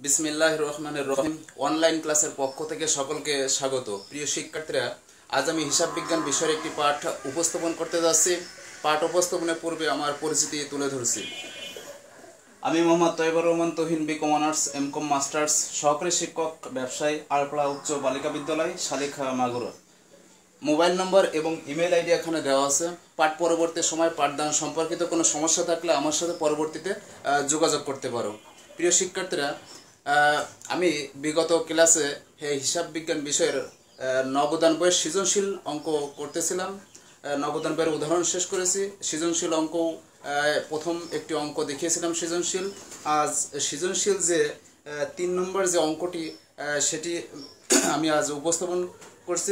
বিসমিল্লাহির রহমানির রহিম। অনলাইন ক্লাসের পক্ষ থেকে সকলকে স্বাগত। প্রিয় শিক্ষার্থীরা, আজ আমি হিসাব বিজ্ঞান বিষয়ের একটি পাঠ উপস্থাপন করতে যাচ্ছি। পাঠ উপস্থাপনের পূর্বে আমার পরিচিতি তুলে ধরছি। আমি Mohammad Taiyebur Rahman Tuhin, BCom honours, MCom masters, সহকারী শিক্ষক, ব্যবসায়ী, আরপাড়া উচ্চ বালিকা বিদ্যালয়, শালিখা, মাগুরা। মোবাইল নম্বর এবং ইমেল আইডি এখানে দেওয়া আছে। পাঠ পরবর্তী সময় পাঠদান সম্পর্কিত কোনো সমস্যা থাকলে আমার সাথে পরবর্তীতে যোগাযোগ করতে পারো। প্রিয় শিক্ষার্থীরা, আমি বিগত ক্লাসে হিসাব বিজ্ঞান বিষয়ের নবদান বইয়ের সৃজনশীল অঙ্ক করতেছিলাম। নবদান বইয়ের উদাহরণ শেষ করেছি। সৃজনশীল অঙ্ক প্রথম একটি অঙ্ক দেখিয়েছিলাম সৃজনশীল। আজ সৃজনশীল যে 3 নম্বর যে অঙ্কটি সেটি আমি আজ উপস্থাপন করছি।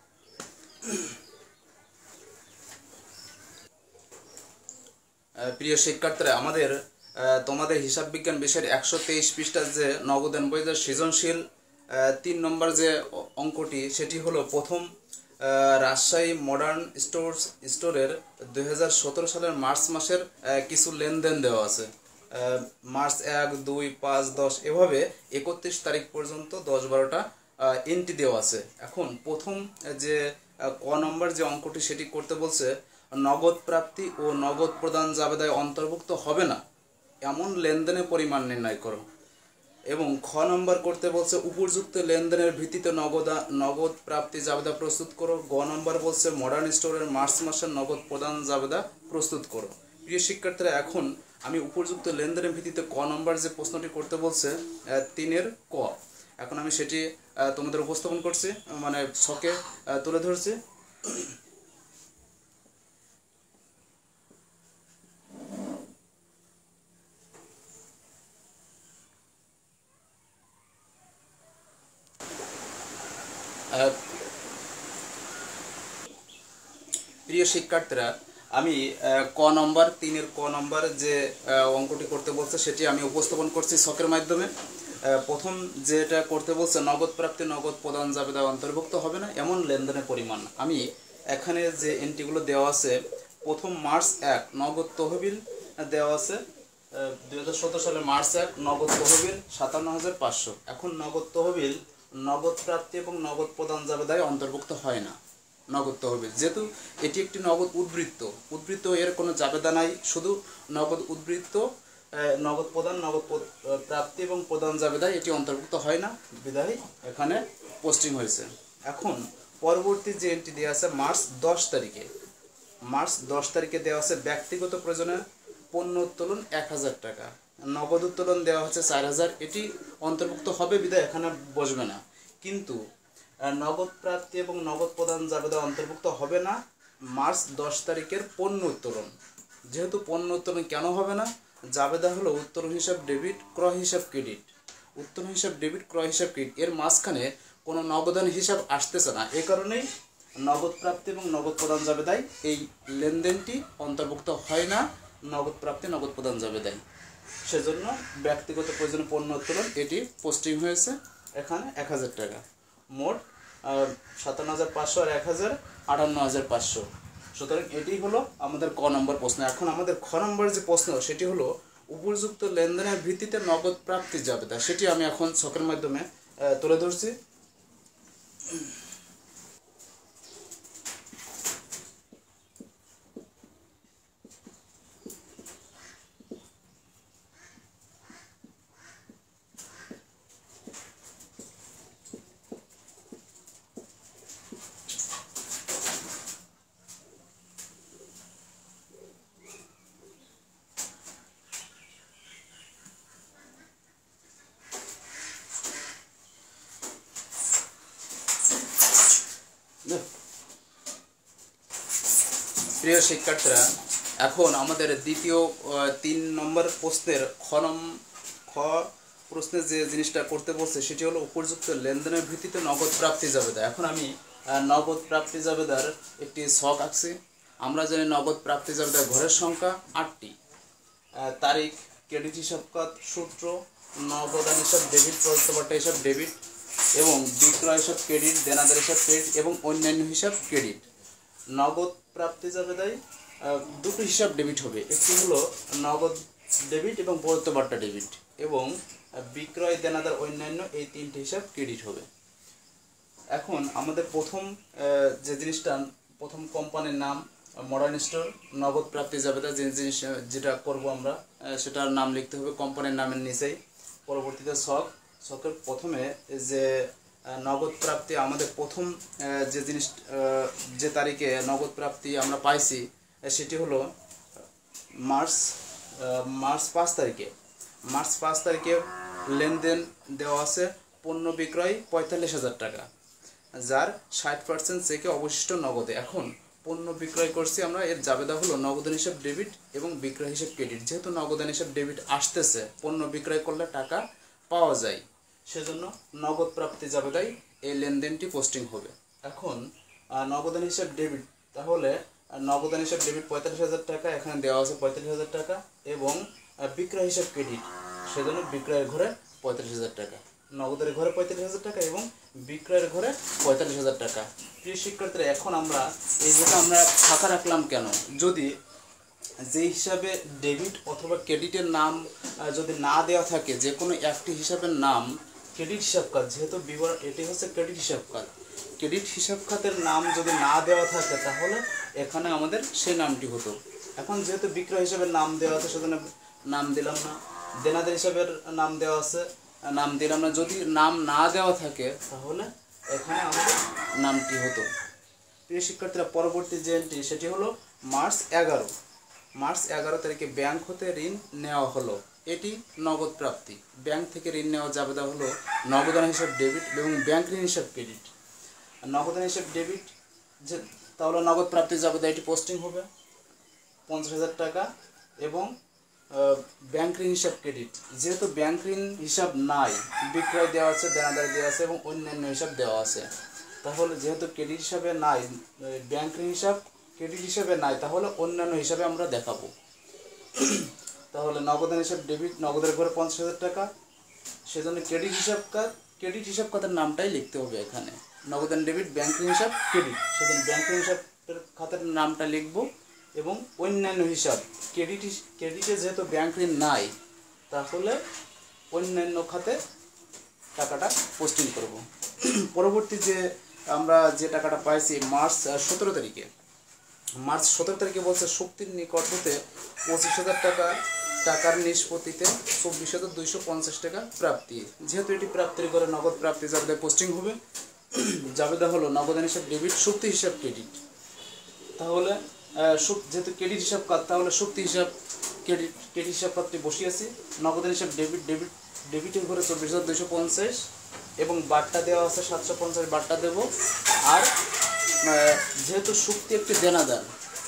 প্রিয় শিক্ষার্থীরা, তোমাদের হিসাব বিজ্ঞান বিষয়ের 123 পৃষ্ঠার যে নবদান বই যে সৃজনশীল 3 নম্বর যে অঙ্কটি সেটি হলো প্রথম রাজশাহী মডার্ন স্টোরের 2017 সালের মার্চ মাসের কিছু লেনদেন দেওয়া আছে। মার্চ 1, 2, 5, 10 এভাবে 31 তারিখ পর্যন্ত 10-12টা এন্ট্রি দেওয়া আছে। এখন প্রথম যে ক নম্বর যে অঙ্কটি সেটি করতে বলছে, নগদ প্রাপ্তি ও নগদ প্রদান জাবেদায় অন্তর্ভুক্ত হবে না এমন লেনদেনের পরিমাণ নির্ণয় করো। এবং খ নম্বর করতে বলছে উপযুক্ত লেনদেনের ভিত্তিতে নগদ প্রাপ্তি জাবেদা প্রস্তুত করো। গ নম্বর বলছে মডার্ন স্টোরের মার্চ মাসের নগদ প্রদান জাবেদা প্রস্তুত করো। প্রিয় শিক্ষার্থীরা, এখন আমি উপযুক্ত লেনদেনের ভিত্তিতে ক নম্বর যে প্রশ্নটি করতে বলছে 3-এর ক, এখন আমি সেটি তোমাদের উপস্থাপন করছি, মানে ছকে তুলে ধরছি। প্রিয় শিক্ষার্থীরা, আমি ক নম্বর 3-এর ক নম্বর যে অঙ্কটি করতে বলছে সেটি আমি উপস্থাপন করছি ছকের মাধ্যমে। প্রথম যেটা করতে বলছে নগদ প্রাপ্তি নগদ প্রদান জাবেদা অন্তর্ভুক্ত হবে না এমন লেনদেনের পরিমাণ। আমি এখানে যে এন্ট্রিগুলো দেওয়া আছে, প্রথম মার্চ 1 নগদ তহবিল দেওয়া আছে 2017 সালের মার্চ 1 নগদ তহবিল 57,500। এখন নগদ তহবিল নগদ প্রাপ্তি এবং নগদ প্রদান জাবেদায় অন্তর্ভুক্ত হয় না। নগদ তহবিল যেহেতু এটি একটি নগদ উদ্বৃত্ত এর কোনো জাবেদা নাই, শুধু নগদ উদ্বৃত্ত, নগদ প্রদান নগদ প্রাপ্তি এবং প্রদান জাবেদায় এটি অন্তর্ভুক্ত হয় না, বিধায় এখানে পোস্টিং হয়েছে। এখন পরবর্তী যে এন্ট্রি দেওয়া আছে মার্চ 10 তারিখে দেওয়া আছে ব্যক্তিগত প্রয়োজনে পণ্য উত্তোলন 1000 টাকা, নগদ উত্তোলন দেওয়া হচ্ছে 4000। এটি অন্তর্ভুক্ত হবে বিধায় এখানে বসবে না। কিন্তু নগদ প্রাপ্তি এবং নগদ প্রদান জাবেদা অন্তর্ভুক্ত হবে না মার্চ 10 তারিখের পণ্য উত্তোলন। যেহেতু পণ্য উত্তোলন কেন হবে না, জাবেদা হলো উত্তোলন হিসাব ডেবিট, ক্রয় হিসাব ক্রেডিট। উত্তোলন হিসাব ডেবিট, ক্রয় হিসাব ক্রেডিট এর মাঝখানে কোনো নগদান হিসাব আসতেছে না। এই কারণেই নগদ প্রাপ্তি এবং নগদ প্রদান জাবেদায় এই লেনদেনটি অন্তর্ভুক্ত হয় না নগদ প্রাপ্তি নগদ প্রদান জাবেদায়। সেজন্য ব্যক্তিগত প্রয়োজনে পণ্য উত্তোলন এটি পোস্টিং হয়েছে এখানে 1000 টাকা। মোট 57,500 আর 1000 58,500। সুতরাং এটি হলো আমাদের ক নম্বর প্রশ্ন। এখন আমাদের খ নম্বর যে প্রশ্ন সেটি হলো উপযুক্ত লেনদেনের ভিত্তিতে নগদ প্রাপ্তি জাবেদা, সেটি আমি এখন ছকের মাধ্যমে তুলে ধরছি। প্রিয় শিক্ষার্থীরা, এখন আমাদের দ্বিতীয় 3 নম্বর প্রশ্নের খ প্রশ্নের যে জিনিসটা করতে বলছে সেটি হলো উপযুক্ত লেনদেনের ভিত্তিতে নগদ প্রাপ্তি জাবেদা। এখন আমি নগদ প্রাপ্তি জাবেদার একটি ছক আঁকছি। আমরা জানি নগদ প্রাপ্তি জাবেদার ঘরের সংখ্যা 8টি, তারিখ, ক্রেডিট হিসাব খাত, সূত্র, নগদান হিসাব ডেবিট, প্রদত্তবার্তা হিসাব ডেবিট এবং বিক্রয় হিসাব ক্রেডিট, দেনাদার হিসাব ক্রেডিট এবং অন্যান্য হিসাব ক্রেডিট। নগদ প্রাপ্তি জাবেদায় দুটো হিসাব ডেবিট হবে, একটি হলো নগদ ডেবিট এবং প্রদত্ত বার্তা ডেবিট, এবং বিক্রয় দেনাদার অন্যান্য এই তিনটি হিসাব ক্রেডিট হবে। এখন আমাদের প্রথম যে জিনিসটা, প্রথম কোম্পানির নাম মডার্ন স্টোর, নগদ প্রাপ্তি জাবেদা, যে জিনিস যেটা করব আমরা সেটার নাম লিখতে হবে কোম্পানির নামের নিচেই। পরবর্তীতে শখের প্রথমে যে নগদ প্রাপ্তি, আমাদের প্রথম যে জিনিস যে তারিখে নগদ প্রাপ্তি আমরা পাইছি সেটি হলো মার্চ 5 তারিখে। মার্চ 5 তারিখে লেনদেন দেওয়া আছে পণ্য বিক্রয় 45,000 টাকা, যার 60% চেকে অবশিষ্ট নগদে। এখন পণ্য বিক্রয় করছি আমরা, এর জাবেদা হলো নগদান হিসাব ডেবিট এবং বিক্রয় হিসাব ক্রেডিট। যেহেতু নগদান হিসাব ডেবিট আসতেছে, পণ্য বিক্রয় করলে টাকা পাওয়া যায়, সেজন্য নগদ প্রাপ্তি জাবেদায় এই লেনদেনটি পোস্টিং হবে। এখন নগদান হিসাব ডেবিট, তাহলে নগদান হিসাব ডেবিট 45,000 টাকা, এখানে দেওয়া আছে 45,000 টাকা, এবং বিক্রয় হিসাব ক্রেডিট, সেজন্য বিক্রয়ের ঘরে 45,000 টাকা, নগদের ঘরে 45,000 টাকা এবং বিক্রয়ের ঘরে 45,000 টাকা। প্রিয় শিক্ষার্থীরা, এখন আমরা এই যেটা আমরা ফাঁকা রাখলাম কেন, যদি যে হিসাবে ডেবিট অথবা ক্রেডিটের নাম যদি না দেওয়া থাকে, যে কোনো একটি হিসাবের নাম ক্রেডিট হিসাব খাত, যেহেতু বিবরণ এটি হচ্ছে ক্রেডিট হিসাব খাত, ক্রেডিট হিসাব খাতের নাম যদি না দেওয়া থাকে তাহলে এখানে আমাদের সেই নামটি হতো। এখন যেহেতু বিক্রয় হিসাবের নাম দেওয়া আছে সেজন্য নাম দিলাম না, দেনাদার হিসাবের নাম দেওয়া আছে নাম দিলাম না। যদি নাম না দেওয়া থাকে তাহলে এখানে আমাদের নামটি হতো। প্রিয় শিক্ষার্থীরা, পরবর্তী যে এন্ট্রি সেটি হলো মার্চ 11 তারিখে ব্যাংক হতে ঋণ নেওয়া হলো, এটি নগদ প্রাপ্তি। ব্যাংক থেকে ঋণ নেওয়া জাবেদা হলো নগদান হিসাব ডেবিট এবং ব্যাংক ঋণ হিসাব ক্রেডিট। নগদান হিসাব ডেবিট, যে তাহলে নগদ প্রাপ্তি জাবেদা এটি পোস্টিং হবে 50,000 টাকা, এবং ব্যাংক ঋণ হিসাব ক্রেডিট, যেহেতু ব্যাংক ঋণ হিসাব নাই, বিক্রয় দেওয়া আছে, দেনাদার দেওয়া আছে এবং অন্যান্য হিসাব দেওয়া আছে, তাহলে যেহেতু ক্রেডিট হিসাবে নাই, ব্যাংক ঋণ হিসাব ক্রেডিট হিসাবে নাই, তাহলে অন্যান্য হিসাবে আমরা দেখাবো। তাহলে নগদান হিসাব ডেবিট, নগদের ঘরে 50,000 টাকা, সেজন্য ক্রেডিট হিসাব খাতের নামটাই লিখতে হবে এখানে। নগদান ডেবিট, ব্যাংক ঋণ হিসাব ক্রেডিট, সেজন্য ব্যাংক ঋণ হিসাবের খাতের নামটা লিখব, এবং অন্যান্য হিসাব ক্রেডিটে যেহেতু ব্যাংক ঋণ নাই, তাহলে অন্যান্য খাতে টাকাটা পোস্টিং করব। পরবর্তী যে আমরা যে টাকাটা পাইছি মার্চ 17 তারিখে বলছে শক্তির নিকট হতে 25,000 টাকার নিষ্পত্তিতে 24,250 টাকা প্রাপ্তি। যেহেতু এটি প্রাপ্তির ঘরে নগদ প্রাপ্তি জাবেদায় পোস্টিং হবে, জাবেদা হলো নগদান হিসাব ডেবিট, শক্তি হিসাব ক্রেডিট। তাহলে যেহেতু ক্রেডিট হিসাব কাজ, তাহলে শক্তি হিসাব ক্রেডিট হিসাব কাজটি বসিয়েছি। নগদান হিসাব ডেবিটের ঘরে 24,250 এবং বাট্টা দেওয়া আছে 750 বাট্টা দেব। আর যেহেতু শক্তি একটি দেনাদার,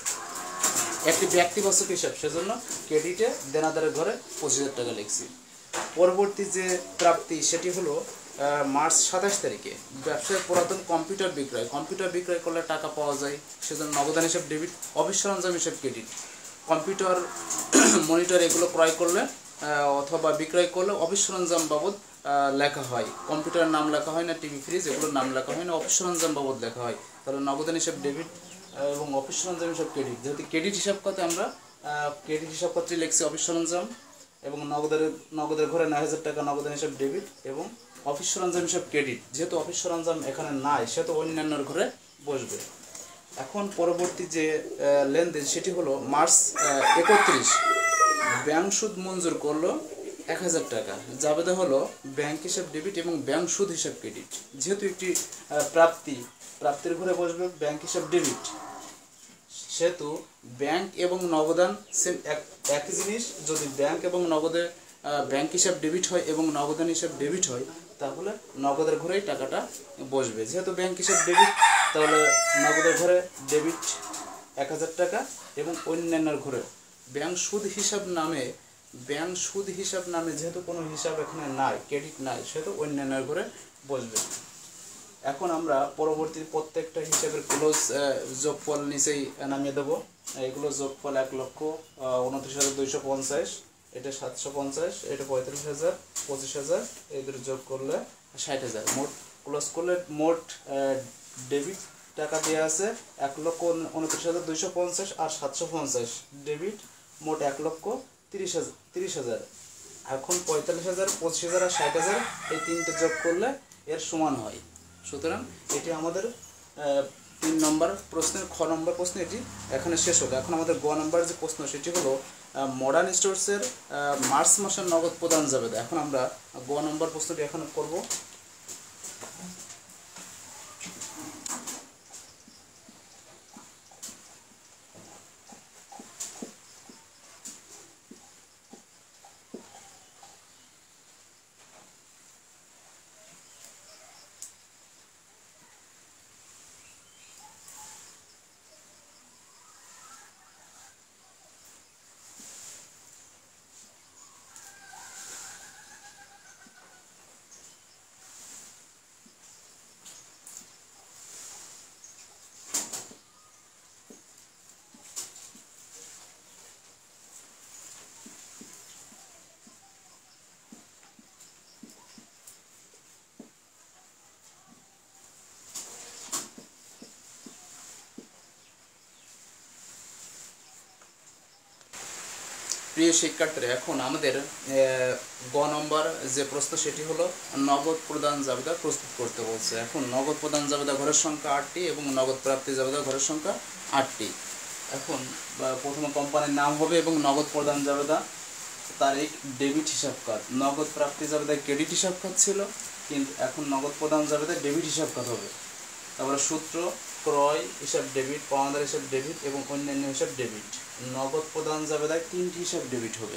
একটি ব্যক্তিবাচক হিসাব, সেজন্য ক্রেডিটে দেনাদারের ঘরে 25,000 টাকা লিখছি। পরবর্তী যে প্রাপ্তি সেটি হলো মার্চ 27 তারিখে ব্যবসায়ের পুরাতন কম্পিউটার বিক্রয় করলে টাকা পাওয়া যায়, সেজন্য নগদান হিসাব ডেবিট, অফিস সরঞ্জাম হিসাব ক্রেডিট। কম্পিউটার, মনিটর এগুলো ক্রয় করলে অথবা বিক্রয় করলে অফিস সরঞ্জাম বাবদ লেখা হয়, কম্পিউটারের নাম লেখা হয় না, টিভি ফ্রিজ এগুলোর নাম লেখা হয় না, অফিস সরঞ্জাম বাবদ লেখা হয়। তাহলে নগদান হিসাব ডেবিট এবং অফিস সরঞ্জাম হিসাব ক্রেডিট। যেহেতু ক্রেডিট হিসাব খাতে আমরা ক্রেডিট হিসাব খাতে লিখছি অফিস সরঞ্জাম, এবং নগদের ঘরে 9,000 টাকা নগদান হিসাব ডেবিট এবং অফিস সরঞ্জাম হিসাব ক্রেডিট। যেহেতু অফিস সরঞ্জাম এখানে নাই, সেহেতু অন্যান্যর ঘরে বসবে। এখন পরবর্তী যে লেনদেন সেটি হলো মার্চ 31, ব্যাংক সুদ মঞ্জুর করলো 1,000 টাকা, জাবেদা হলো ব্যাংক হিসাব ডেবিট এবং ব্যাংক সুদ হিসাব ক্রেডিট। যেহেতু একটি প্রাপ্তির ঘরে বসবে ব্যাংক হিসাব ডেবিট, সেহেতু ব্যাংক এবং নগদান সেম একই জিনিস। যদি ব্যাংক এবং নগদে ব্যাংক হিসাব ডেবিট হয় এবং নগদান হিসাব ডেবিট হয়, তাহলে নগদের ঘরেই টাকাটা বসবে। যেহেতু ব্যাংক হিসাব ডেবিট, তাহলে নগদের ঘরে ডেবিট 1,000 টাকা এবং অন্যান্যর ঘরে ব্যাংক সুদ হিসাব নামে যেহেতু কোনো হিসাব এখানে নাই, ক্রেডিট নাই, সেহেতু অন্যান্যর ঘরে বসবে। এখন আমরা পরবর্তী প্রত্যেকটা হিসাবের ক্লোজ যোগফল নিচেই নামিয়ে দেবো। এগুলো যোগফল 1,29,250, এটা 750, এটা 35,000, 25,000, এদের যোগ করলে 60,000। মোট ক্লোজ করলে মোট ডেবিট টাকা দেওয়া আছে 1,29,250 আর 750 ডেবিট, মোট 1,30,000। এখন 45,000, 25,000 আর 60,000 এই তিনটে যোগ করলে এর সমান হয়। সুতরাং এটি আমাদের 3 নম্বর প্রশ্নের খ নম্বর প্রশ্ন এটি এখানে শেষ হলো। এখন আমাদের গ নম্বর যে প্রশ্ন সেটি হলো মডার্ন স্টোরসের মার্চ মাসের নগদ প্রদান জাবেদা। এখন আমরা গ নম্বর প্রশ্নটি এখন করব। প্রিয় শিক্ষার্থীরা, এখন আমাদের গ নম্বর যে প্রশ্ন সেটি হলো নগদ প্রদান জাবেদা প্রস্তুত করতে বলছে। এখন নগদ প্রদান জাবেদা ঘরের সংখ্যা 8টি এবং নগদ প্রাপ্তি জাবেদা ঘরের সংখ্যা 8টি। এখন প্রথমে কোম্পানির নাম হবে এবং নগদ প্রদান জাবেদা তারিখ ডেবিট হিসাব খাত। নগদ প্রাপ্তি জাবেদা ক্রেডিট হিসাব খাত ছিল, কিন্তু এখন নগদ প্রদান জাবেদা ডেবিট হিসাব খাত হবে। তারপরে সূত্র ক্রয় হিসাব ডেবিট, পাওনাদার হিসাব ডেবিট এবং অন্যান্য হিসাব ডেবিট। নগদ প্রদান জাবেদায় 3টি হিসাব ডেবিট হবে,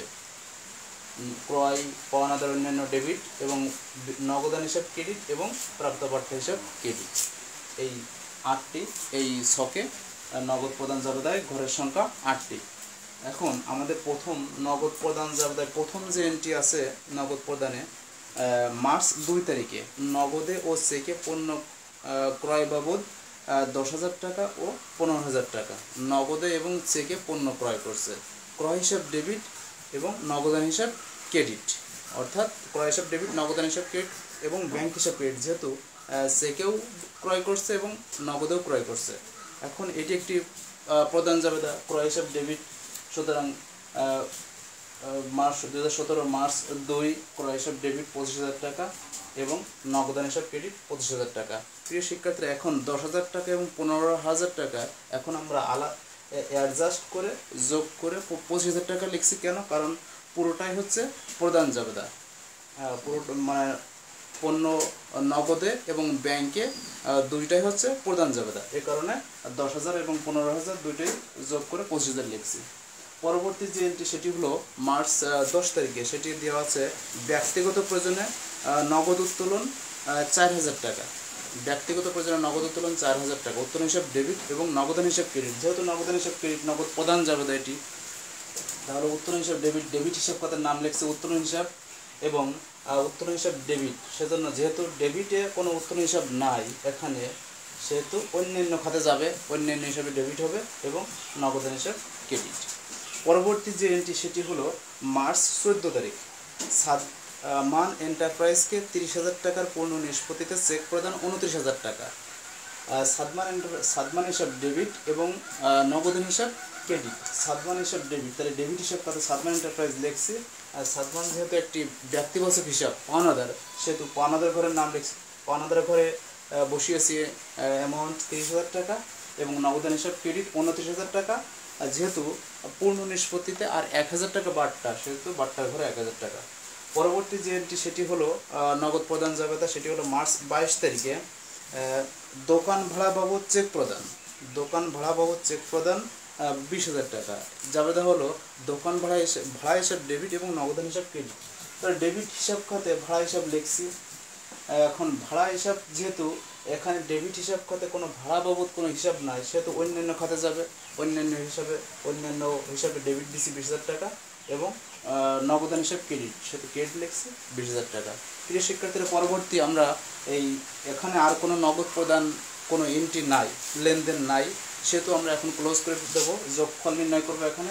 ক্রয়, পাওনাদার, অন্যান্য ডেবিট এবং নগদান হিসাব ক্রেডিট এবং প্রাপ্তপাঠ্য হিসাব ক্রেডিট। এই 8টি এই ছকে নগদ প্রদান জাবেদায় ঘরের সংখ্যা 8টি। এখন আমাদের প্রথম নগদ প্রদান জাবেদায় প্রথম যে এন্ট্রি আছে নগদ প্রদানে মার্চ 2 তারিখে নগদে ও চেকে পণ্য ক্রয় বাবদ 10,000 টাকা ও 15,000 টাকা নগদে এবং চেকে পণ্য ক্রয় করছে। ক্রয় হিসাব ডেবিট এবং নগদান হিসাব ক্রেডিট, অর্থাৎ ক্রয় হিসাব ডেবিট, নগদান হিসাব ক্রেডিট এবং ব্যাংক হিসাব ক্রেডিট, যেহেতু চেকেও ক্রয় করছে এবং নগদেও ক্রয় করছে। এখন এটি একটি প্রদান জাবেদা ক্রয় হিসাব ডেবিট। সুতরাং মার্চ 2017 মার্চ 2 ক্রয় হিসাব ডেবিট 25,000 টাকা এবং নগদান হিসাব ক্রেডিট 25,000 টাকা। প্রিয় শিক্ষার্থীরা, এখন 10,000 টাকা এবং 15,000 টাকা এখন আমরা অ্যাডজাস্ট করে যোগ করে 25,000 টাকা লিখছি। কেন? কারণ পুরোটাই হচ্ছে প্রদান জাবেদা, পুরো মানে পণ্য নগদে এবং ব্যাংকে দুইটাই হচ্ছে প্রদান জাবেদা। এ কারণে 10,000 এবং 15,000 দুইটাই যোগ করে 25,000 লিখছি। পরবর্তী যে এন্ট্রি সেটি হলো মার্চ 10 তারিখে, সেটি দেওয়া আছে ব্যক্তিগত প্রয়োজনে নগদ উত্তোলন 4,000 টাকা। ব্যক্তিগত প্রয়োজনে নগদ উত্তোলন 4,000 টাকা, উত্তোলন হিসাব ডেবিট এবং নগদান হিসাব ক্রেডিট। যেহেতু নগদান হিসাব ক্রেডিট নগদ প্রদান জাবেদা এটি, তাহলে উত্তোলন হিসাব ডেবিট, ডেবিট হিসাব খাতের নাম লিখছে উত্তোলন হিসাব এবং উত্তোলন হিসাব ডেবিট। সেজন্য যেহেতু ডেবিটে কোনো উত্তোলন হিসাব নাই এখানে, সেহেতু অন্যান্য খাতে যাবে, অন্যান্য হিসাবে ডেবিট হবে এবং নগদান হিসাব ক্রেডিট। পরবর্তী যে এন্ট্রি সেটি হলো মার্চ 14 তারিখ মান এন্টারপ্রাইজকে 30,000 টাকার পূর্ণ নিষ্পত্তিতে চেক প্রদান 29,000 টাকা। সাদমান হিসাব ডেবিট এবং নগদান হিসাব ক্রেডিট। সাদমান হিসাব ডেবিট, তাহলে ডেবিট হিসাব কত? সাদমান এন্টারপ্রাইজ লিখছি। আর সাদমান যেহেতু একটি ব্যক্তিবাচক হিসাব পাওনাদার, সেহেতু পাওনাদার ঘরের নাম লিখছি। পাওনাদার ঘরে বসিয়েছি অ্যামাউন্ট 30,000 টাকা এবং নগদান হিসাব ক্রেডিট 29,000 টাকা। আর যেহেতু পূর্ণ নিষ্পত্তিতে আর 1,000 টাকা বাট্টা, সেহেতু বাট্টার ঘরে 1,000 টাকা। পরবর্তী যে এন্ট্রি সেটি হলো নগদ প্রদান জাবেদা, সেটি হলো মার্চ 22 তারিখে দোকান ভাড়া বাবদ চেক প্রদান। দোকান ভাড়া বাবদ চেক প্রদান 20,000 টাকা। জাবেদা হলো দোকান ভাড়া হিসাব ডেবিট এবং নগদান হিসাব ক্রেডিট। তাহলে ডেবিট হিসাব খাতে ভাড়া হিসাব লিখছি। এখন ভাড়া হিসাব যেহেতু এখানে ডেবিট হিসাব খাতে কোনো ভাড়া বাবদ কোনো হিসাব নাই, সেহেতু অন্যান্য খাতে যাবে। অন্যান্য হিসাবে ডেবিট দিছি 20,000 টাকা এবং নগদান হিসাব ক্রেডিট, সেহেতু ক্রেডিট লিখছি 20,000 টাকা। প্রিয় শিক্ষার্থীরা, পরবর্তী আমরা এখানে আর কোনো নগদ প্রদান কোনো এন্ট্রি নাই, লেনদেন নাই, সেহেতু আমরা এখন ক্লোজ করে দেবো। যোগফল নির্ণয় করবো এখানে।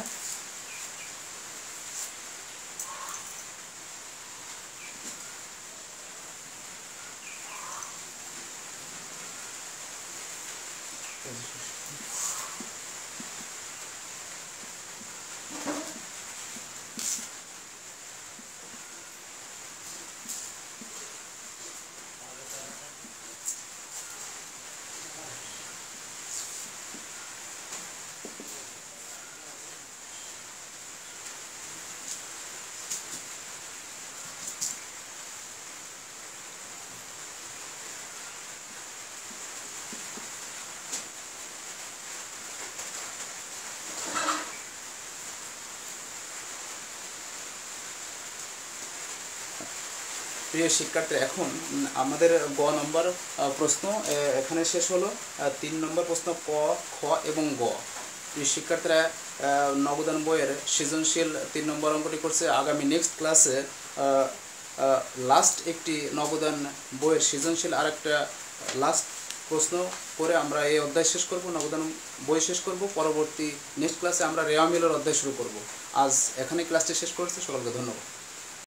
প্রিয় শিক্ষার্থী, এখন আমাদের গ নম্বর প্রশ্ন এখানে শেষ হলো। 3 নম্বর প্রশ্ন ক, খ এবং গ। প্রিয় শিক্ষার্থীরা, নবোদন বইয়ের সৃজনশীল 3 নম্বর অঙ্কটি করছে। আগামী নেক্সট ক্লাসে লাস্ট একটি নবোদন বইয়ের সৃজনশীল আরেকটা লাস্ট প্রশ্ন করে আমরা এই অধ্যায় শেষ করব, নবোদন বই শেষ করব। পরবর্তী নেক্সট ক্লাসে আমরা রেওয়া মিলের অধ্যায় শুরু করব। আজ এখানে ক্লাসটি শেষ করছি। সকলকে ধন্যবাদ।